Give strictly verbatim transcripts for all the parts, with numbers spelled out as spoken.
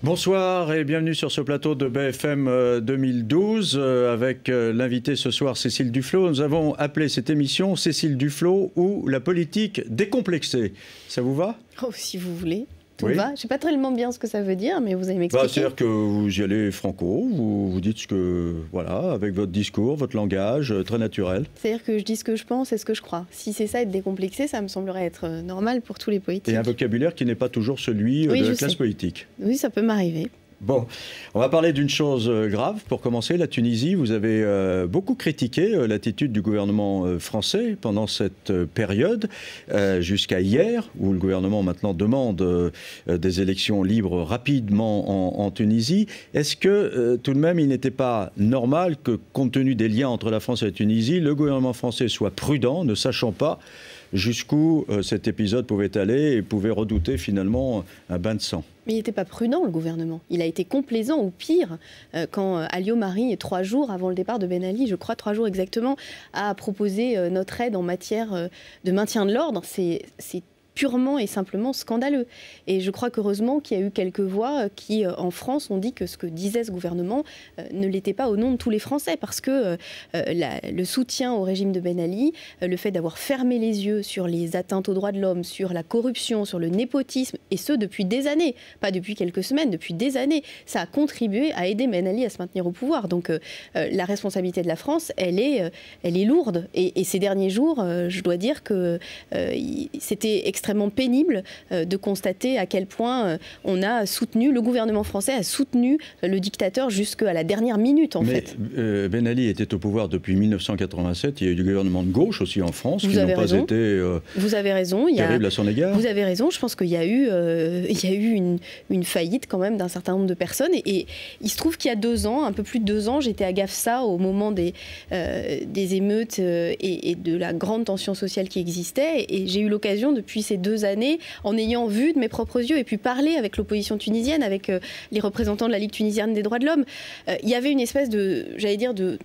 Bonsoir et bienvenue sur ce plateau de B F M deux mille douze euh, avec euh, l'invité ce soir Cécile Duflot. Nous avons appelé cette émission Cécile Duflot ou la politique décomplexée. Ça vous va? Oh, si vous voulez. Tout oui. va. Je ne sais pas tellement bien ce que ça veut dire, mais vous allez m'expliquer. Bah, c'est-à-dire que vous y allez franco, vous, vous dites ce que, voilà, avec votre discours, votre langage, euh, très naturel. C'est-à-dire que je dis ce que je pense et ce que je crois. Si c'est ça, être décomplexé, ça me semblerait être normal pour tous les politiques. Et un vocabulaire qui n'est pas toujours celui oui, de la classe sais. politique. Oui, ça peut m'arriver. Bon, on va parler d'une chose grave. Pour commencer, la Tunisie, vous avez euh, beaucoup critiqué euh, l'attitude du gouvernement euh, français pendant cette euh, période, euh, jusqu'à hier, où le gouvernement maintenant demande euh, des élections libres rapidement en, en Tunisie. Est-ce que euh, tout de même, il n'était pas normal que, compte tenu des liens entre la France et la Tunisie, le gouvernement français soit prudent, ne sachant pas jusqu'où euh, cet épisode pouvait aller et pouvait redouter finalement un bain de sang? Mais il n'était pas prudent, le gouvernement. Il a été complaisant, ou pire, euh, quand euh, Alio Marie, trois jours avant le départ de Ben Ali, je crois trois jours exactement, a proposé euh, notre aide en matière euh, de maintien de l'ordre. C'est purement et simplement scandaleux. Et je crois qu'heureusement qu'il y a eu quelques voix qui, en France, ont dit que ce que disait ce gouvernement euh, ne l'était pas au nom de tous les Français, parce que euh, la, le soutien au régime de Ben Ali, euh, le fait d'avoir fermé les yeux sur les atteintes aux droits de l'homme, sur la corruption, sur le népotisme, et ce depuis des années, pas depuis quelques semaines, depuis des années, ça a contribué à aider Ben Ali à se maintenir au pouvoir. Donc euh, euh, la responsabilité de la France, elle est, euh, elle est lourde. Et, et ces derniers jours, euh, je dois dire que euh, c'était extrêmement extrêmement pénible euh, de constater à quel point euh, on a soutenu, le gouvernement français a soutenu euh, le dictateur jusqu'à la dernière minute, en Mais, fait. Euh, Ben Ali était au pouvoir depuis mille neuf cent quatre-vingt-sept. Il y a eu du gouvernement de gauche aussi en France, vous qui n'ont pas raison. été euh, vous avez raison. Il y a, terribles à son égard. Vous avez raison. Je pense qu'il y a eu, euh, il y a eu une, une faillite quand même d'un certain nombre de personnes. Et, et il se trouve qu'il y a deux ans, un peu plus de deux ans, j'étais à Gafsa au moment des, euh, des émeutes euh, et, et de la grande tension sociale qui existait. Et, et j'ai eu l'occasion depuis ces deux années, en ayant vu de mes propres yeux et puis parler avec l'opposition tunisienne, avec euh, les représentants de la Ligue tunisienne des droits de l'homme, euh, il y avait une espèce de, j'allais dire, de...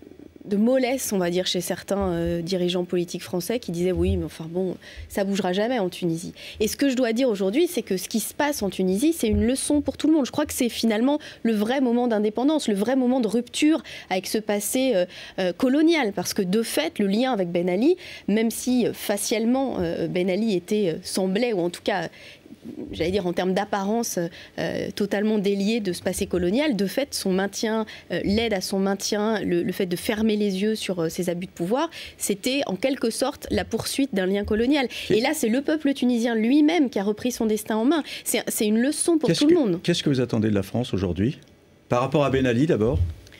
de mollesse, on va dire, chez certains euh, dirigeants politiques français qui disaient oui, mais enfin bon, ça bougera jamais en Tunisie. Et ce que je dois dire aujourd'hui, c'est que ce qui se passe en Tunisie, c'est une leçon pour tout le monde. Je crois que c'est finalement le vrai moment d'indépendance, le vrai moment de rupture avec ce passé euh, euh, colonial, parce que de fait, le lien avec Ben Ali, même si euh, facialement euh, Ben Ali était, euh, semblait, ou en tout cas j'allais dire en termes d'apparence euh, totalement délié de ce passé colonial, de fait son maintien, euh, l'aide à son maintien, le, le fait de fermer les yeux sur euh, ses abus de pouvoir, c'était en quelque sorte la poursuite d'un lien colonial. Et là c'est le peuple tunisien lui-même qui a repris son destin en main. C'est une leçon pour tout que, le monde. Qu'est-ce que vous attendez de la France aujourd'hui? Par rapport à Ben Ali d'abord?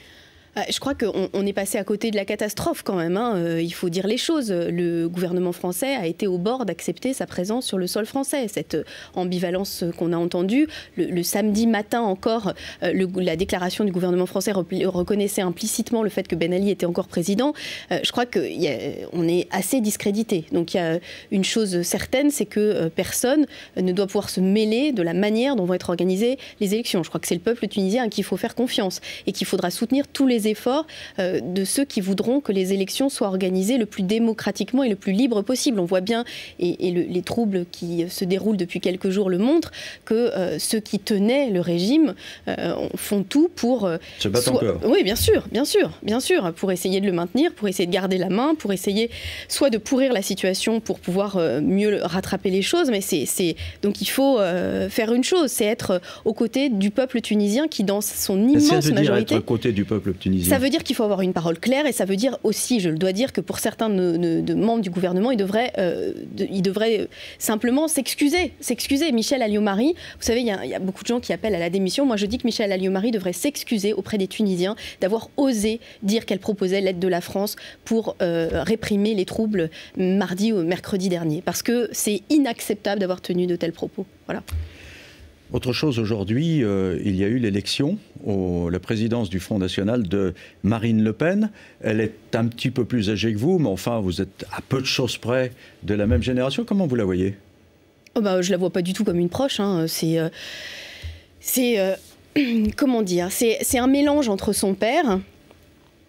Je crois qu'on on est passé à côté de la catastrophe quand même, hein. Euh, il faut dire les choses. Le gouvernement français a été au bord d'accepter sa présence sur le sol français. Cette ambivalence qu'on a entendue, le, le samedi matin encore, euh, le, la déclaration du gouvernement français reconnaissait implicitement le fait que Ben Ali était encore président. Euh, je crois qu'on est assez discrédité. Donc il y a une chose certaine, c'est que euh, personne ne doit pouvoir se mêler de la manière dont vont être organisées les élections. Je crois que c'est le peuple tunisien à qui il faut faire confiance et qu'il faudra soutenir tous les efforts euh, de ceux qui voudront que les élections soient organisées le plus démocratiquement et le plus libre possible. On voit bien, et, et le, les troubles qui se déroulent depuis quelques jours le montrent, que euh, ceux qui tenaient le régime euh, font tout pour... Euh, se battre encore. Oui, bien sûr, bien sûr, bien sûr, pour essayer de le maintenir, pour essayer de garder la main, pour essayer soit de pourrir la situation pour pouvoir euh, mieux rattraper les choses, mais c'est... Donc il faut euh, faire une chose, c'est être aux côtés du peuple tunisien qui, dans son immense majorité... majorité... être aux côtés du peuple tunisien. Ça veut dire qu'il faut avoir une parole claire et ça veut dire aussi, je le dois dire, que pour certains de, de, de membres du gouvernement, ils devraient, euh, de, ils devraient simplement s'excuser. S'excuser. Michel Alliot-Marie, vous savez, il y, y a beaucoup de gens qui appellent à la démission. Moi, je dis que Michel Alliot-Marie devrait s'excuser auprès des Tunisiens d'avoir osé dire qu'elle proposait l'aide de la France pour euh, réprimer les troubles mardi ou mercredi dernier. Parce que c'est inacceptable d'avoir tenu de tels propos. Voilà. Autre chose, aujourd'hui, euh, il y a eu l'élection à la présidence du Front National de Marine Le Pen. Elle est un petit peu plus âgée que vous, mais enfin, vous êtes à peu de choses près de la même génération. Comment vous la voyez? Oh bah, je ne la vois pas du tout comme une proche. Hein. C'est... Euh, c'est euh, comment dire? C'est un mélange entre son père...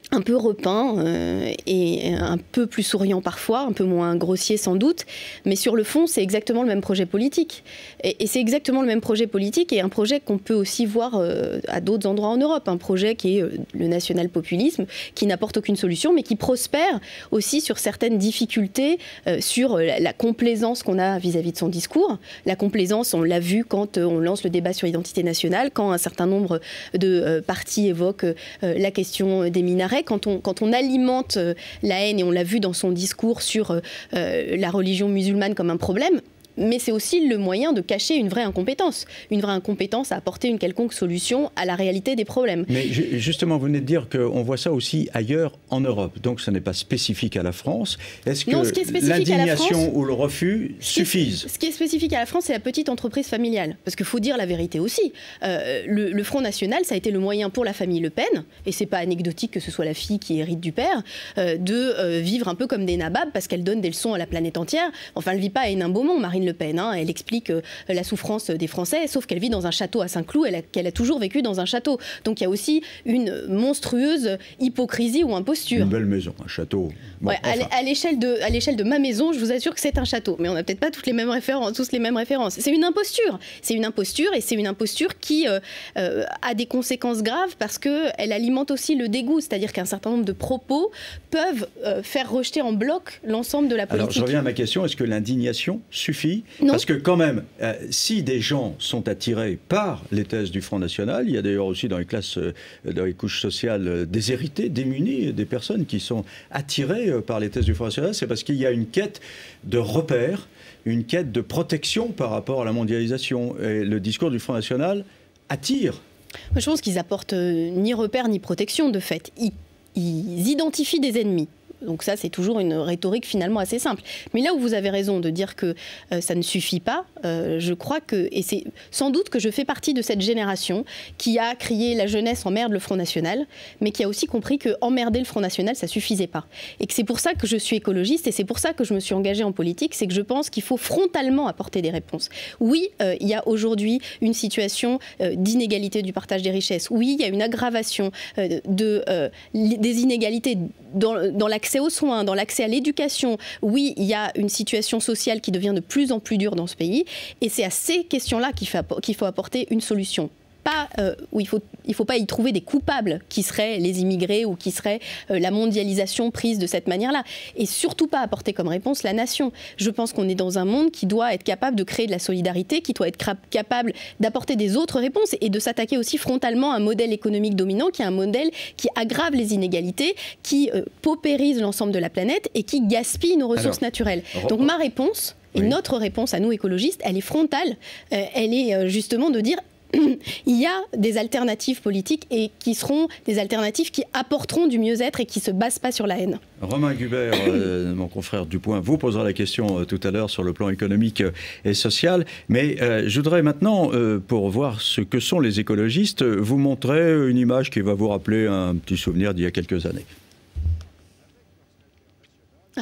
un peu repeint euh, et un peu plus souriant parfois, un peu moins grossier sans doute, mais sur le fond, c'est exactement le même projet politique. Et, et c'est exactement le même projet politique et un projet qu'on peut aussi voir euh, à d'autres endroits en Europe, un projet qui est euh, le national-populisme, qui n'apporte aucune solution, mais qui prospère aussi sur certaines difficultés, euh, sur la, la complaisance qu'on a vis-à-vis de son discours. La complaisance, on l'a vu quand euh, on lance le débat sur l'identité nationale, quand un certain nombre de euh, partis évoquent euh, la question des minarets. Quand on, quand on alimente euh, la haine, et on l'a vu dans son discours sur euh, la religion musulmane comme un problème, mais c'est aussi le moyen de cacher une vraie incompétence. Une vraie incompétence à apporter une quelconque solution à la réalité des problèmes. Mais justement, vous venez de dire qu'on voit ça aussi ailleurs en Europe. Donc ce n'est pas spécifique à la France. Est-ce que l'indignation ou le refus suffisent? Ce qui est spécifique à la France, c'est la petite entreprise familiale. Parce qu'il faut dire la vérité aussi. Euh, le, le Front National, ça a été le moyen pour la famille Le Pen, et c'est pas anecdotique que ce soit la fille qui hérite du père, euh, de euh, vivre un peu comme des nababs parce qu'elle donne des leçons à la planète entière. Enfin, elle ne vit pas à Hénin-Beaumont, Marine Le Pen. Hein. Elle explique euh, la souffrance des Français, sauf qu'elle vit dans un château à Saint-Cloud, qu'elle a, a toujours vécu dans un château. Donc il y a aussi une monstrueuse hypocrisie ou imposture. Une belle maison, un château. Bon, ouais, enfin. À l'échelle de, à l'échelle de ma maison, je vous assure que c'est un château. Mais on n'a peut-être pas toutes les mêmes références, tous les mêmes références. C'est une imposture. C'est une imposture et c'est une imposture qui euh, euh, a des conséquences graves parce qu'elle alimente aussi le dégoût. C'est-à-dire qu'un certain nombre de propos peuvent euh, faire rejeter en bloc l'ensemble de la politique. Alors je reviens à ma question, est-ce que l'indignation suffit? Non. Parce que quand même, euh, si des gens sont attirés par les thèses du Front National, il y a d'ailleurs aussi dans les classes, euh, dans les couches sociales euh, déshéritées, démunies, des personnes qui sont attirées euh, par les thèses du Front National, c'est parce qu'il y a une quête de repères, une quête de protection par rapport à la mondialisation. Et le discours du Front National attire. Moi, je pense qu'ils apportent euh, ni repères ni protection de fait. Ils, ils identifient des ennemis. Donc ça, c'est toujours une rhétorique finalement assez simple. Mais là où vous avez raison de dire que euh, ça ne suffit pas, euh, je crois que, et c'est sans doute que je fais partie de cette génération qui a crié la jeunesse emmerde le Front National, mais qui a aussi compris que emmerder le Front National, ça suffisait pas. Et que c'est pour ça que je suis écologiste et c'est pour ça que je me suis engagée en politique, c'est que je pense qu'il faut frontalement apporter des réponses. Oui, euh, il y a aujourd'hui une situation euh, d'inégalité du partage des richesses. Oui, il y a une aggravation euh, de, euh, des inégalités dans, dans l'accès aux soins, dans l'accès à l'éducation. Oui, il y a une situation sociale qui devient de plus en plus dure dans ce pays. Et c'est à ces questions-là qu'il faut, qu'il faut apporter une solution. Pas, euh, où il ne faut, il faut pas y trouver des coupables qui seraient les immigrés ou qui seraient euh, la mondialisation prise de cette manière-là. Et surtout pas apporter comme réponse la nation. Je pense qu'on est dans un monde qui doit être capable de créer de la solidarité, qui doit être capable d'apporter des autres réponses et de s'attaquer aussi frontalement à un modèle économique dominant qui est un modèle qui aggrave les inégalités, qui euh, paupérise l'ensemble de la planète et qui gaspille nos ressources Alors, naturelles. Donc ma réponse, et oui. notre réponse à nous écologistes, elle est frontale. Euh, elle est euh, justement de dire il y a des alternatives politiques et qui seront des alternatives qui apporteront du mieux-être et qui ne se basent pas sur la haine. Romain Gubert, euh, mon confrère du Point, vous posera la question euh, tout à l'heure sur le plan économique euh, et social. Mais euh, je voudrais maintenant, euh, pour voir ce que sont les écologistes, vous montrer une image qui va vous rappeler un petit souvenir d'il y a quelques années. Ah.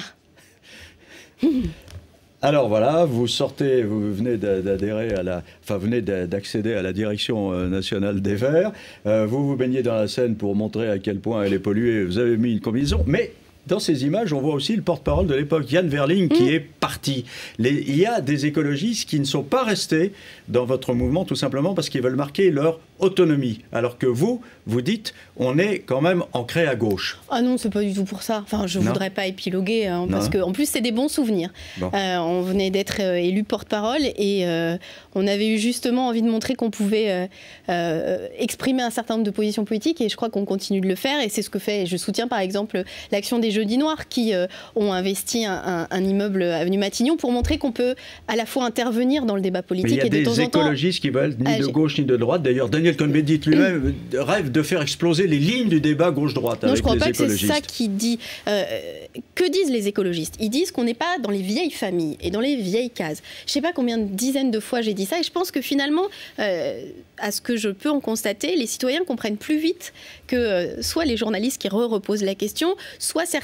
Alors voilà, vous sortez, vous venez d'adhérer à la, enfin venez d'accéder à la direction nationale des Verts. Euh, vous vous baignez dans la Seine pour montrer à quel point elle est polluée. Vous avez mis une combinaison, mais dans ces images, on voit aussi le porte-parole de l'époque, Yann Verling, qui mmh. est parti. Les, il y a des écologistes qui ne sont pas restés dans votre mouvement, tout simplement parce qu'ils veulent marquer leur autonomie. Alors que vous, vous dites, on est quand même ancré à gauche. Ah non, c'est pas du tout pour ça. Enfin, je ne voudrais pas épiloguer, hein, parce qu'en plus, c'est des bons souvenirs. Bon. Euh, on venait d'être euh, élu porte-parole et euh, on avait eu justement envie de montrer qu'on pouvait euh, euh, exprimer un certain nombre de positions politiques et je crois qu'on continue de le faire et c'est ce que fait, je soutiens par exemple l'action des Jeudis Noirs qui euh, ont investi un, un, un immeuble avenue Matignon pour montrer qu'on peut à la fois intervenir dans le débat politique et de temps en temps... Il y a des écologistes qui veulent ni de gauche ni de droite. D'ailleurs, Daniel Cohn-Bendit lui-même rêve de faire exploser les lignes du débat gauche-droite avec les écologistes. Non, je ne crois pas que c'est ça qu'il dit. Euh, que disent les écologistes? Ils disent qu'on n'est pas dans les vieilles familles et dans les vieilles cases. Je ne sais pas combien de dizaines de fois j'ai dit ça et je pense que finalement, euh, à ce que je peux en constater, les citoyens comprennent plus vite que euh, soit les journalistes qui re-reposent la question, soit certains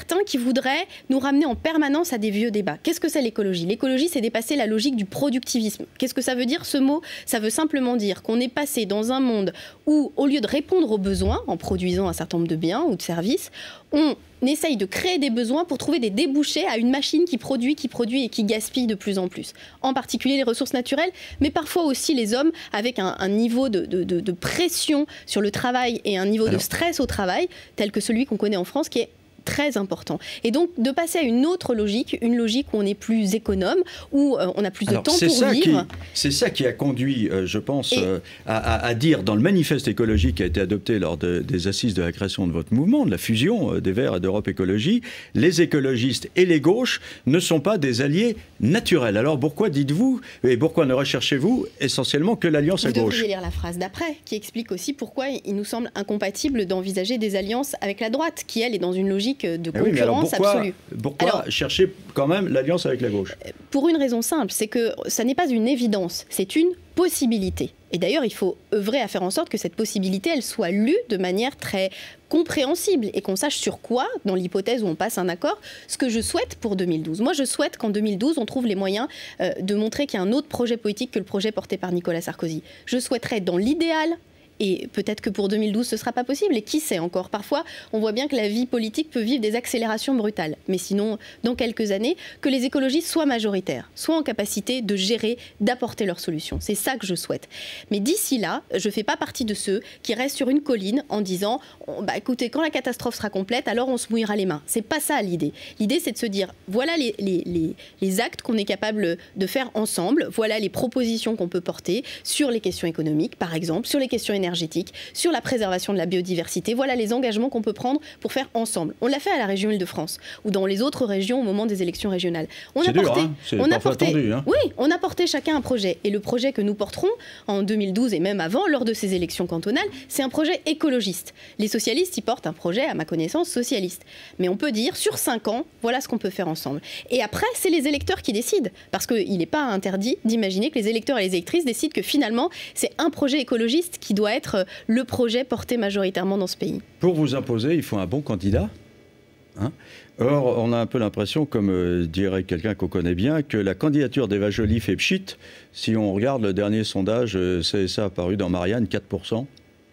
certains qui voudraient nous ramener en permanence à des vieux débats. Qu'est-ce que c'est l'écologie? L'écologie, c'est dépasser la logique du productivisme. Qu'est-ce que ça veut dire, ce mot? Ça veut simplement dire qu'on est passé dans un monde où, au lieu de répondre aux besoins en produisant un certain nombre de biens ou de services, on essaye de créer des besoins pour trouver des débouchés à une machine qui produit, qui produit et qui gaspille de plus en plus. En particulier les ressources naturelles, mais parfois aussi les hommes avec un, un niveau de, de, de, de pression sur le travail et un niveau Alors. de stress au travail, tel que celui qu'on connaît en France, qui est très important. Et donc, de passer à une autre logique, une logique où on est plus économe, où euh, on a plus Alors, de temps pour ça vivre. C'est ça qui a conduit, euh, je pense, Et... euh, à, à, à dire dans le manifeste écologique qui a été adopté lors de, des assises de la création de votre mouvement, de la fusion euh, des Verts et d'Europe Écologie, les écologistes et les gauches ne sont pas des alliés naturels. Alors, pourquoi dites-vous, et pourquoi ne recherchez-vous essentiellement que l'alliance à gauche? Vous devriez lire la phrase d'après, qui explique aussi pourquoi il nous semble incompatible d'envisager des alliances avec la droite, qui, elle, est dans une logique de concurrence oui, alors pourquoi, absolue. Pourquoi alors, chercher quand même l'alliance avec la gauche? Pour une raison simple, c'est que ça n'est pas une évidence, c'est une possibilité. Et d'ailleurs, il faut œuvrer à faire en sorte que cette possibilité, elle soit lue de manière très compréhensible et qu'on sache sur quoi, dans l'hypothèse où on passe un accord, ce que je souhaite pour deux mille douze. Moi, je souhaite qu'en deux mille douze, on trouve les moyens euh, de montrer qu'il y a un autre projet politique que le projet porté par Nicolas Sarkozy. Je souhaiterais, dans l'idéal, et peut-être que pour deux mille douze, ce ne sera pas possible. Et qui sait encore? Parfois, on voit bien que la vie politique peut vivre des accélérations brutales. Mais sinon, dans quelques années, que les écologistes soient majoritaires, soient en capacité de gérer, d'apporter leurs solutions. C'est ça que je souhaite. Mais d'ici là, je ne fais pas partie de ceux qui restent sur une colline en disant oh, bah, écoutez, quand la catastrophe sera complète, alors on se mouillera les mains. Ce n'est pas ça l'idée. L'idée, c'est de se dire voilà les, les, les, les actes qu'on est capable de faire ensemble, voilà les propositions qu'on peut porter sur les questions économiques, par exemple, sur les questions énergétiques, sur la préservation de la biodiversité. Voilà les engagements qu'on peut prendre pour faire ensemble. On l'a fait à la région Île-de-France ou dans les autres régions au moment des élections régionales. On a dur, porté, hein, c'est on a porté, attendu, hein. Oui, on a porté chacun un projet. Et le projet que nous porterons en deux mille douze et même avant, lors de ces élections cantonales, c'est un projet écologiste. Les socialistes, ils portent un projet, à ma connaissance, socialiste. Mais on peut dire, sur cinq ans, voilà ce qu'on peut faire ensemble. Et après, c'est les électeurs qui décident. Parce qu'il n'est pas interdit d'imaginer que les électeurs et les électrices décident que finalement, c'est un projet écologiste qui doit être le projet porté majoritairement dans ce pays. Pour vous imposer, il faut un bon candidat. Hein Or, on a un peu l'impression, comme euh, dirait quelqu'un qu'on connaît bien, que la candidature d'Eva Joly fait pchit. Si on regarde le dernier sondage euh, C S A paru dans Marianne, quatre pour cent.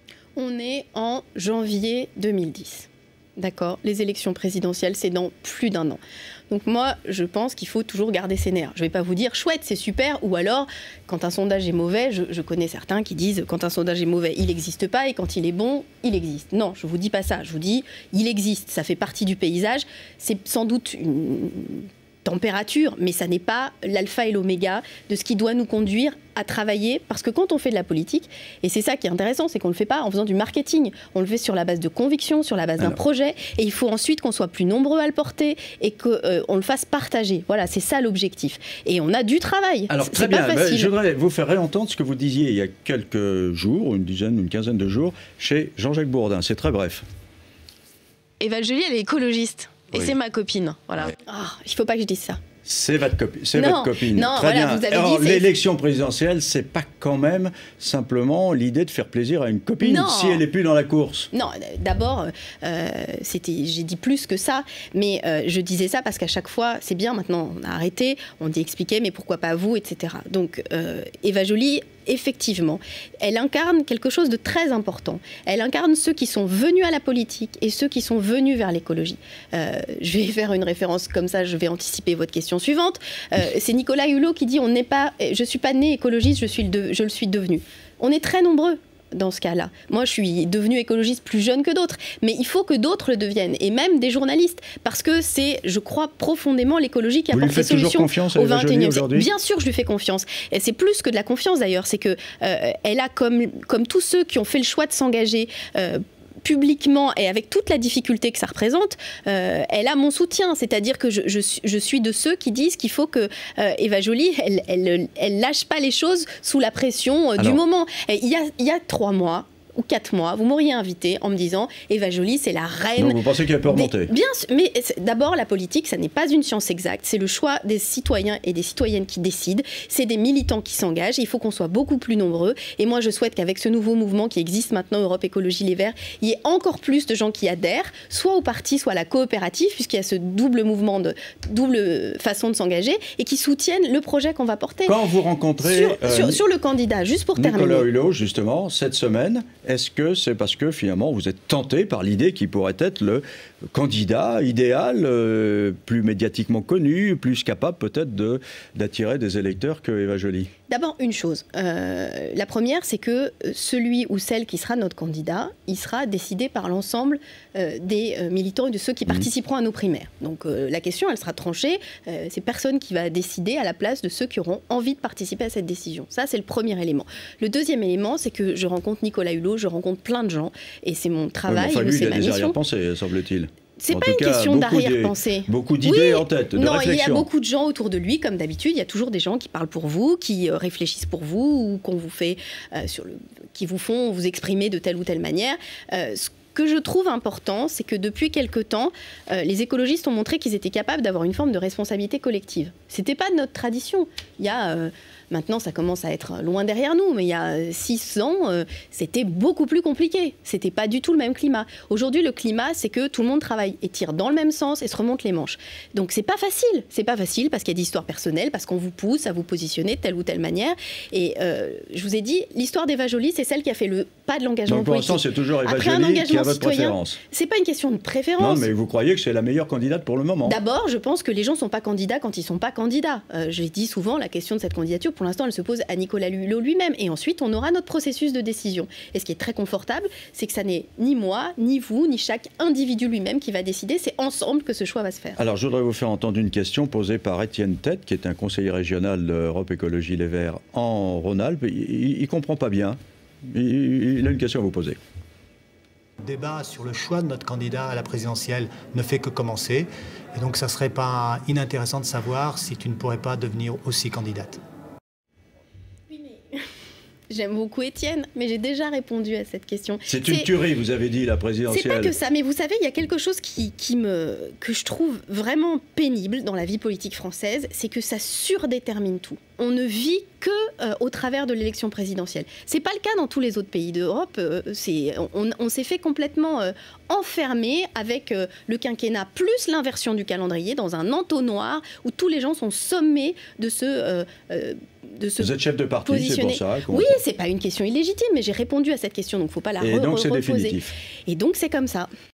On est en janvier deux mille dix. D'accord, les élections présidentielles, c'est dans plus d'un an. Donc moi, je pense qu'il faut toujours garder ses nerfs. Je ne vais pas vous dire chouette, c'est super, ou alors quand un sondage est mauvais, je, je connais certains qui disent quand un sondage est mauvais, il n'existe pas, et quand il est bon, il existe. Non, je ne vous dis pas ça. Je vous dis, il existe, ça fait partie du paysage. C'est sans doute une température, mais ça n'est pas l'alpha et l'oméga de ce qui doit nous conduire à travailler, parce que quand on fait de la politique, et c'est ça qui est intéressant, c'est qu'on ne le fait pas en faisant du marketing, on le fait sur la base de conviction, sur la base d'un projet, et il faut ensuite qu'on soit plus nombreux à le porter et qu'on euh, le fasse partager. Voilà, c'est ça l'objectif. Et on a du travail. Alors très bien, ben, je voudrais vous faire réentendre ce que vous disiez il y a quelques jours, une dizaine, une quinzaine de jours, chez Jean-Jacques Bourdin. C'est très bref. Eva Joly, elle est écologiste. Et oui. C'est ma copine. Voilà. Oui. Oh, il ne faut pas que je dise ça. C'est votre, copi votre copine. Non, Très voilà, bien. Vous avez Alors, dit, l'élection présidentielle, c'est pas quand même simplement l'idée de faire plaisir à une copine non. si elle n'est plus dans la course. Non, d'abord, euh, j'ai dit plus que ça, mais euh, je disais ça parce qu'à chaque fois, c'est bien, maintenant on a arrêté, on dit expliquer, mais pourquoi pas vous, et cetera. Donc, euh, Eva Joly, effectivement, elle incarne quelque chose de très important. Elle incarne ceux qui sont venus à la politique et ceux qui sont venus vers l'écologie. Euh, je vais faire une référence comme ça, je vais anticiper votre question suivante. Euh, c'est Nicolas Hulot qui dit on n'est pas, je suis pas né écologiste, je suis le, je le suis devenu. On est très nombreux dans ce cas-là. Moi, je suis devenue écologiste plus jeune que d'autres, mais il faut que d'autres le deviennent, et même des journalistes, parce que c'est, je crois, profondément l'écologie qui apporte les solutions au vingt et unième siècle. Bien sûr, je lui fais confiance. Et c'est plus que de la confiance d'ailleurs, c'est que euh, elle a comme comme tous ceux qui ont fait le choix de s'engager. Euh, publiquement et avec toute la difficulté que ça représente, euh, elle a mon soutien. C'est-à-dire que je, je, je suis de ceux qui disent qu'il faut que euh, Eva Joly, elle, elle, elle lâche pas les choses sous la pression euh, du moment. Et il y a, il y a trois mois, ou quatre mois, vous m'auriez invité en me disant Eva Joly, c'est la reine. Donc vous pensez qu'elle peut remonter? Bien sûr, mais d'abord, la politique, ça n'est pas une science exacte. C'est le choix des citoyens et des citoyennes qui décident. C'est des militants qui s'engagent. Il faut qu'on soit beaucoup plus nombreux. Et moi, je souhaite qu'avec ce nouveau mouvement qui existe maintenant, Europe Écologie Les Verts, il y ait encore plus de gens qui adhèrent, soit au parti, soit à la coopérative, puisqu'il y a ce double mouvement, de double façon de s'engager, et qui soutiennent le projet qu'on va porter. Quand vous rencontrez... Sur, euh, sur, sur le candidat, juste pour Nicolas terminer. Hulot, justement, cette semaine, est-ce que c'est parce que finalement vous êtes tenté par l'idée qu'il pourrait être le candidat idéal, euh, plus médiatiquement connu, plus capable peut-être de, d'attirer des électeurs que Eva Joly? D'abord, une chose. Euh, la première, c'est que celui ou celle qui sera notre candidat, il sera décidé par l'ensemble euh, des euh, militants et de ceux qui mmh. participeront à nos primaires. Donc euh, la question, elle sera tranchée. Euh, c'est personne qui va décider à la place de ceux qui auront envie de participer à cette décision. Ça, c'est le premier élément. Le deuxième élément, c'est que je rencontre Nicolas Hulot, je rencontre plein de gens, et c'est mon travail, oui, enfin, lui, c'est il a ma des mission. arrière-pensées, semble-t-il. C'est en pas une cas, question d'arrière-pensée. Beaucoup d'idées oui, en tête, de non, réflexion. Il y a beaucoup de gens autour de lui, comme d'habitude. Il y a toujours des gens qui parlent pour vous, qui euh, réfléchissent pour vous, ou qu'on vous fait, euh, sur le, qui vous font vous exprimer de telle ou telle manière. Euh, ce que je trouve important, c'est que depuis quelque temps, euh, les écologistes ont montré qu'ils étaient capables d'avoir une forme de responsabilité collective. C'était pas notre tradition. Il y a... Euh, Maintenant, ça commence à être loin derrière nous, mais il y a six ans, euh, c'était beaucoup plus compliqué. C'était pas du tout le même climat. Aujourd'hui, le climat, c'est que tout le monde travaille et tire dans le même sens et se remonte les manches. Donc, c'est pas facile. C'est pas facile parce qu'il y a des histoires personnelles, parce qu'on vous pousse à vous positionner de telle ou telle manière. Et euh, je vous ai dit, l'histoire d'Eva Joly, c'est celle qui a fait le pas de l'engagement Donc, pour politique. l'instant, c'est toujours Eva Après, Joly qui a votre citoyen, préférence. C'est pas une question de préférence. Non, mais vous croyez que c'est la meilleure candidate pour le moment? D'abord, je pense que les gens sont pas candidats quand ils sont pas candidats. Euh, je l'ai dit souvent, la question de cette candidature, pour l'instant, elle se pose à Nicolas Hulot lui-même. Et ensuite, on aura notre processus de décision. Et ce qui est très confortable, c'est que ça n'est ni moi, ni vous, ni chaque individu lui-même qui va décider. C'est ensemble que ce choix va se faire. Alors, je voudrais vous faire entendre une question posée par Étienne Tête, qui est un conseiller régional d'Europe Écologie Les Verts en Rhône-Alpes. Il ne comprend pas bien. Il, il a une question à vous poser. Le débat sur le choix de notre candidat à la présidentielle ne fait que commencer. Et donc, ça ne serait pas inintéressant de savoir si tu ne pourrais pas devenir aussi candidate. J'aime beaucoup Étienne, mais j'ai déjà répondu à cette question. C'est une tuerie, vous avez dit, la présidentielle. C'est pas que ça, mais vous savez, il y a quelque chose qui, qui me, que je trouve vraiment pénible dans la vie politique française, c'est que ça surdétermine tout. On ne vit que euh, au travers de l'élection présidentielle. C'est pas le cas dans tous les autres pays d'Europe. Euh, c'est, on, on s'est fait complètement euh, enfermer avec euh, le quinquennat plus l'inversion du calendrier dans un entonnoir où tous les gens sont sommés de se... Euh, euh, de se Vous êtes chef de parti, c'est pour ça. Oui, c'est pas une question illégitime, mais j'ai répondu à cette question, donc il ne faut pas la Et re- donc c'est reposer. définitif. Et donc c'est comme ça.